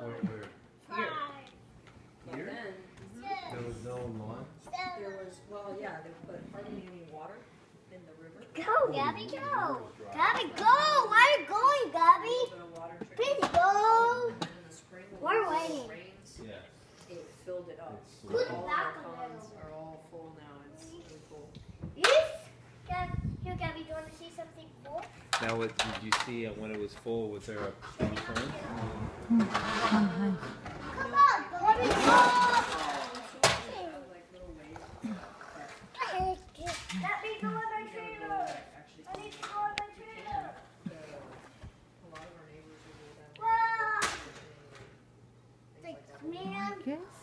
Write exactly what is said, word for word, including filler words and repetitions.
Where, where? Here. But Here? then, There was no lawn? there was, well, yeah, there was hardly any water in the river. Go, Gabby, go. Gabby, go. Where are you going, Gabby? A little bit of water trickling Please down. go. And in the spring, when We're the waiting. rains, Yeah. it filled it up. It's Put it All back the a ponds little. are all full now. It's really cool. Yes. Gab, here, Gabby, do you want to see something cool? Now, what did you see uh, when it was full? Was there a strong current? Come on, Gabby, go. Like little waves. Let me go on my trailer. I need to go on my trailer. The, a lot of our neighbors will go down Wow. there. Things like that. Man.